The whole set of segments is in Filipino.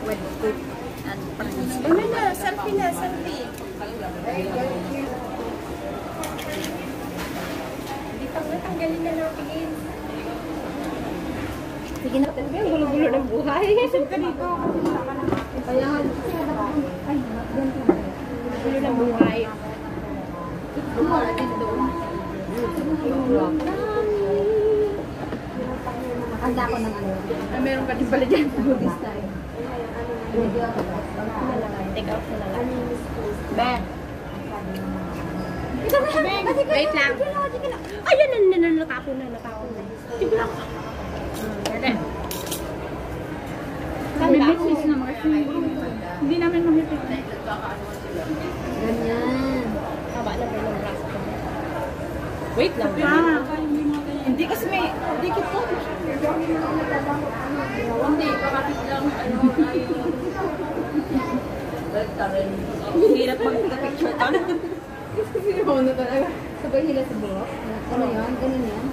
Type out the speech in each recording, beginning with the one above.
with cook and praise. Ano na, selfie na, selfie. Hindi pa nga, tanggalin na natin. Sige na, talaga yung gulo-gulo ng buhay. Isip ka dito. Kaya nga, ay, ganito na. Gulo ng buhay. Ito natin doon. Handa ko ng ano. Meron ka din pala dyan. This time. Take out na lang. Ben. Wait lang. Ayan, natapon na. Sige lang. May business naman kasi hindi namin mamipit. Ganyan. Haba na ba yung braso ko? Wait lang. Hindi kasi may dikit po. Hindi, kakapit lang. Hirap mag-picture ka. Ano talaga? Sabay hila sa buhok? Ano yan? Ganun yan?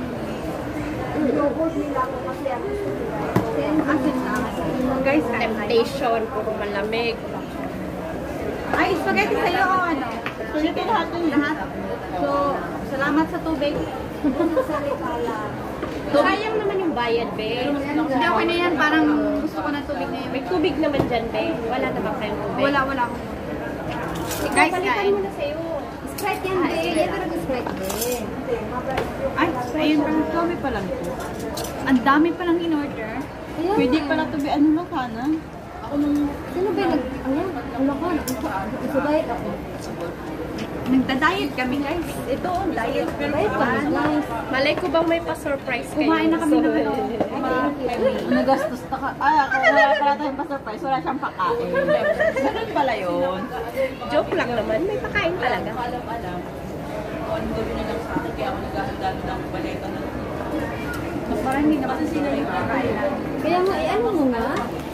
Guys, temptation. Puro malamig. Ay, spaghetti sa'yo o ano? Chicken lahat dun. Lahat? So, salamat sa tubig. Sayang naman yung bayad, be. Hindi, okay na yan. Parang gusto ko ng tubig na yan. May tubig naman dyan, be. Wala naman kayong tubig. Wala. Guys, palitan mo na sa'yo. Sprite yan, be. Yan talaga Sprite, be. Ay, ayun pala. Dami pa lang po. Ang dami pa lang in-order. Pwede pala to be ano lang sana. Ako nung... Sino ba yung ano ko? Nagsubayit ako. Nagda-diet kami, guys. Ito, diet. Pero Nice. malay ko bang may pa-surprise kayo? Kumain na kami ng ano. Nagastos na ka. Ay, ako wala pala tayong pa-surprise. Wala siyang pakain. Ganun pala yun. Joke lang naman. May pakain talaga. Alam. Ano gawin na lang sa akin, kaya ako naghahanda ng baleta na. Parang hindi naman sila yung pakain lang. Kaya nga, ano mo nga?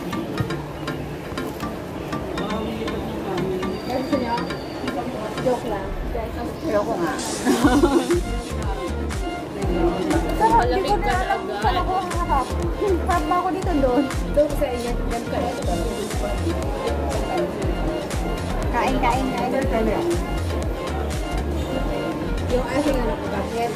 Gusto niyo? Joke lang. Ayoko nga. Sarap, hindi ko na alam kung saan ako harap. Harap ba ako dito doon? Doon sa inyo. Kain. Yung aking ano, bakit?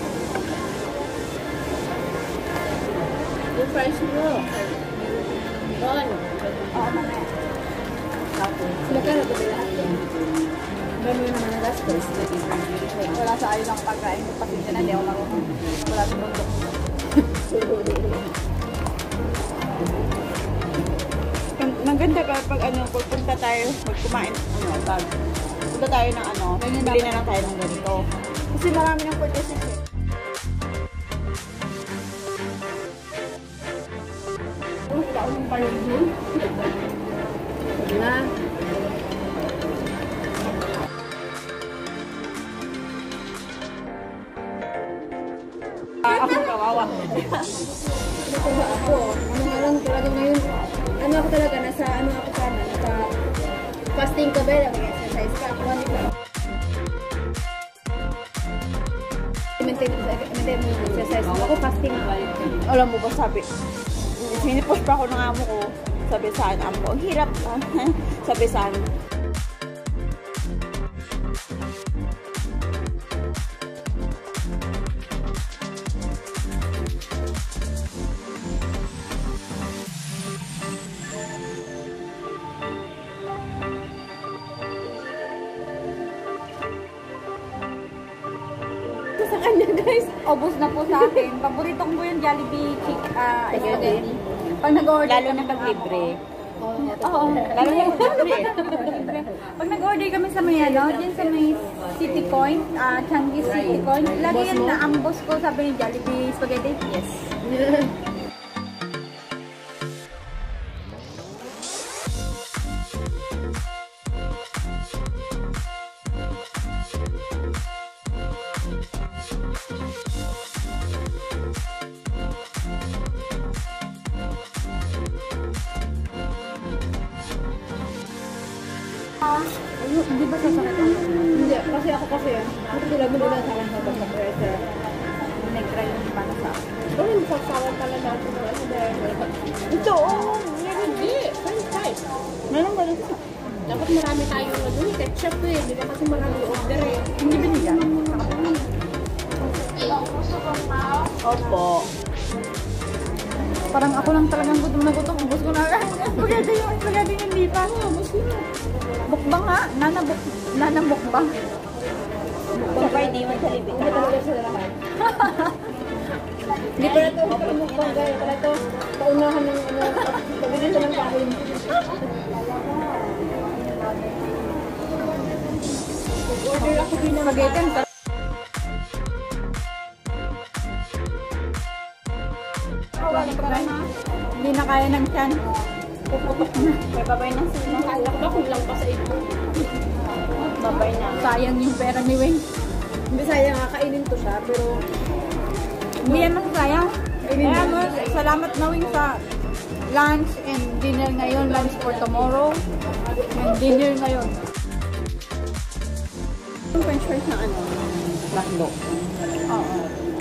Yung fries mo. Doon. Oo, mamaya. Magkano ba lahat yan? Gano'n naman ang gastos. Wala sa ayun ang pagkain ko. Pasensya na, di ako marunong. Wala sa bundok. Maganda ka pag ano, pagpunta tayo, magkumain, punta tayo ng ano, bili na lang tayo ng ganito. Kasi marami ng purchases eh. Wala akong palunod. Na. Ako kawawa. Ako, ano nga lang talaga ngayon, ano ako talaga, nasa fasting ka ba, nag-exercise ka, ako ano ba? Maintain mo exercise mo, ako fasting ako. Alam mo ba, sabi, sinipush pa ako ng amo ko, sabi sa akin, amo ko, ang hirap, sabi sa akin, sa kanya guys, obos na po sa akin. Paborito ko yung Jollibee spaghetti. Pag nag-order, lalo na pag libre. Oo, lalo na pag libre. Pag nag-order kami sa may ano, dyan sa may City Point, Changi City Point, lagi yan na ang boss ko sabi ni Jollibee spaghetti. Yes. Hindi ba sasakit ako? Hindi, kasi ako sila mo nila sa akin sa pagka-pressure. Nag-try yung para sa akin. Pero yung sasawan pala natin sa ano dahil. Ito, oh! Hindi, french fries. Dapat marami tayong ketchup eh. Hindi na kasi marami order eh. Hindi binigyan. Opo. Parang ako lang talagang gutom na gutom. Ubus ko na agad. Spaghetti yung hindi pa. Ubus na. Bukbang nga. Nanang bukbang. Sabay di man Jollibee. Hindi talaga sila lahat. Hindi pala ito. Hindi pala mukbang gaya. Pala ito. Paunahan ng pagbilin ko ng kain. Order ako din ng Spaghetti. Hindi na kaya ng tiyan. Puputok na. May babay na sila. Kala ko ba kulang pa sa ito? Babay na. Sayang yung pera ni Wayne. Hindi sayang nga, kainin ko siya, pero Hindi yan masasayang. Kaya mo, salamat na Wayne sa lunch and dinner ngayon. Lunch for tomorrow. And dinner ngayon. Yung french fries na ano? Lakdo. Oo.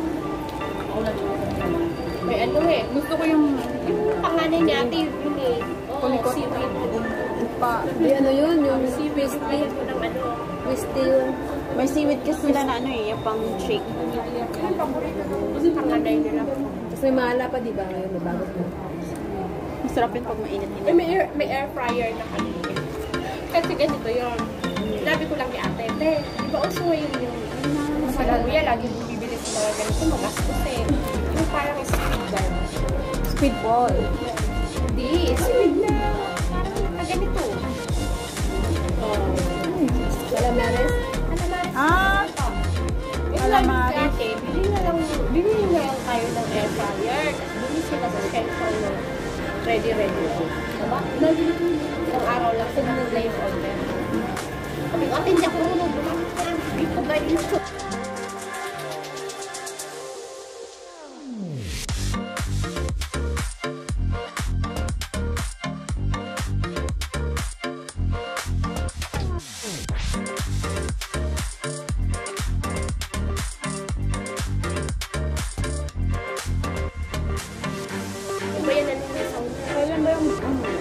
may ano eh. Gusto ko yung Panganay ni ate yun eh. Oo, Kulikot. seaweed. pa. Di ano yun, yung seaweed steel. Steel. May seaweed kasi sila na ano eh, yung pang shake. Panganay nila. Tapos may mahala pa diba ngayon, may bago pa. Masarap yun pag mainit-init. May air fryer na kami. Kasi ganito yun. Sinabi ko lang ni ate, di ba also ngayon yung kuya, lagi bibili sa mga ganito, magastos eh. Yung parang speedball. Speedball. Hindi, speed na parang ganito. Calamares? Calamares. Ah! Calamares. Ate, bili na lang tayo ng air fryer. Tapos bili sila sa cellphone na ready. Diba? Isang araw lang sila nag-live order. Sabi ko, ate, hindi ako nung bumalik ka. Hindi ko ganito. Ba yan ano yung sound? Kailan ba yung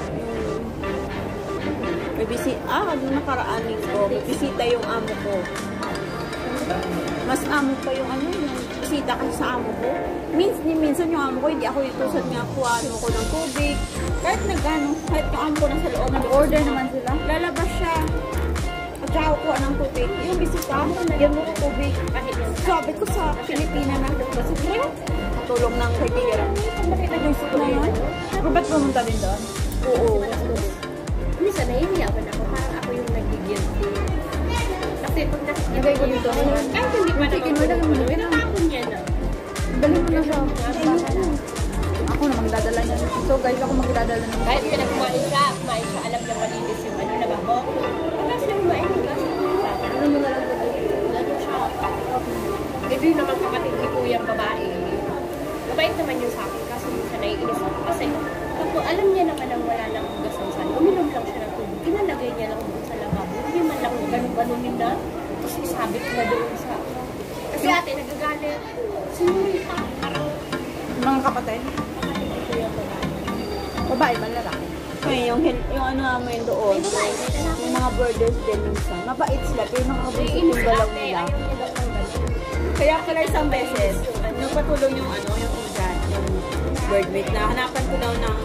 may ano nakaraan ko, may bisita yung amo ko. Mas amo pa yung ano, yung bisita kasi sa amo ko. Minsan yung amo ko, hindi ako itusan nga kuha ko ng tubig. Kahit kahit yung amo ko nasa loob, Nag-order naman sila. lalabas siya. At saka kuha ng tubig. Yung bisita mo, nagyan mo ng tubig. Sabi ko sa Pilipina na, kasi tulong ng kaibigan. Gusto ko na yun. Ba't pumunta din doon? Oo. Minsan naiiyakan ako, parang ako yung nag-guilty. Kasi pag nakikita ko dito, kahit hindi pa naman nakakapon niya na. Balik mo na siya. Ako na magdadala niya. So guys, ako magdadala niya. Kahit pinagkumain siya, alam niya malinis yung ano na bako. Tapos siya kumain, ano mo na lang ito? Ano siya? Ito yung naman kapatid ni Kuyang babae. Mabait naman yun sa akin kasi siya naiinis ako. Kasi kapag alam niya naman ang wala nang hugasan sa uminom lang siya ng tubig. Inalagay niya lang doon sa lababo. Hindi man lang ganun-ganunin na. Tapos isabit na doon sa... Kasi ate, nagagalit. Sinurita. Parang Mga kapatid. kapatid ni Kuyang babae. Babae ba lalaki? Ay, yung ano namin doon, yung mga birders din minsan. Mabait sila, pero nakakabusit yung galaw nila. Ayaw niya daw ng ganun. Kaya pala isang beses, nagpatulong yung igan, yung birdmate na hanapan ko daw ng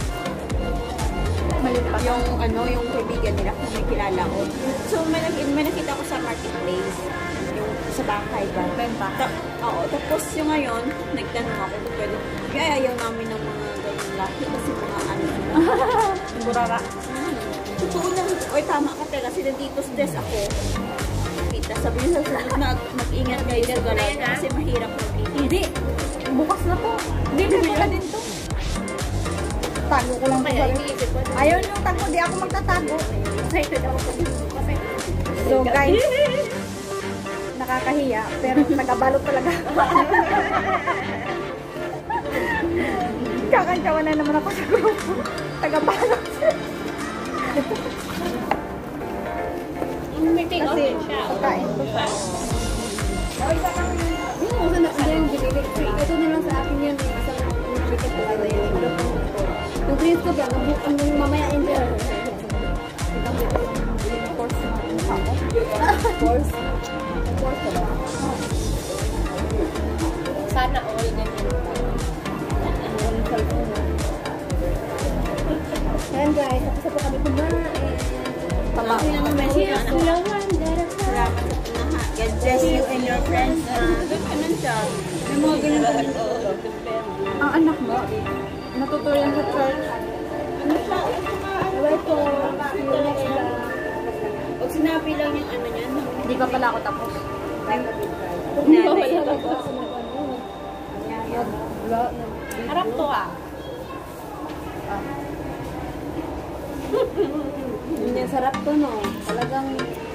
Maliit pa. yung kaibigan nila kung may kilala ko. So, may nakita ko sa marketplace, yung sa bangkay ba? Benta. Oo, tapos yung ngayon, nagtanong ako kung pwede. Kaya ayaw namin ng mga ganyan laki kasi mga ano sila. Burara. Totoo lang. Oy, tama ka talaga. Kasi nandito stress ako. Kita, sabi niyo sa sunod na mag-ingat kayo sa galaw kasi mahirap mag-ingat. Hindi. Bukas na po. Hindi ko na din to. Tago ko lang po Kaya sa rin. iniisip ko. Ayaw niyong tago. Di ako magtatago. Excited ako pag kasi So guys, nakakahiya. Pero nagabalot talaga. Kakantawa na naman ako sa grupo. Tagabalot. may take out Kasi din siya. pagkain ko sa... Yung uso na yan, ito na lang sa akin yan. Isang chicken talaga yan. Yung Chris ko ba, ang mamaya enjoy. po kami kumain. Salamat sa lahat. God bless you and your friends. Ganun siya. May mga ganun. Ang anak mo, natutuyan sa church. Ano siya? Bye po. Pag sinabi lang yung ano niya, Hindi pa pala ako tapos. nanay. Harap to ah. Yung sarap to, no? Talagang...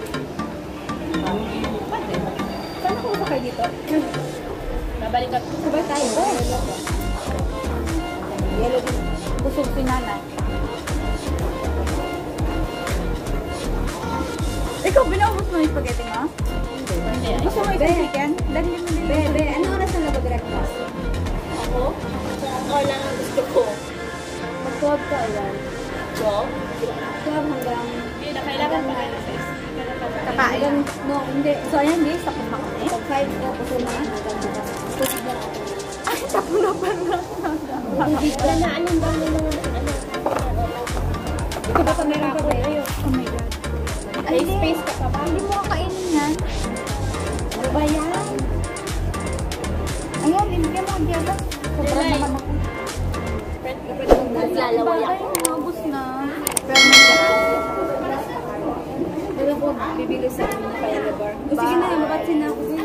Saan ako sakay dito? Babalik ka. Sabay tayo. Busog si nanay. Ikaw, binaubos mo yung spaghetti mo? Hindi. Gusto mo isang chicken? Dali mo din. Bebe, ano oras na mag-breakfast? Ako? Ako lang ang gusto ko. Mag-12 ka ulan. 12? 12 hanggang... Hindi na kailangan pa kayo sa Kakain. No, hindi. So, ayan guys, tapos na kami. Pag 5 ko, gusto na hanggang bukas. Kusig na ako. Ay, tapos na pala. Wala na, anong ba may mga ano? Ito ba meron ka ba? Ayun. Oh my God. May space ka pa ba? Hindi mo kakainin yan. Ano ba yan? Ayan, libigyan mo ang diyaga. Sobrang Jelay. naman ako. Naglalaway ako. Bagay, naubos na. Pero may Pero ko, bibili sa amin na kaya na bar. Sige na, mabatsin na ako.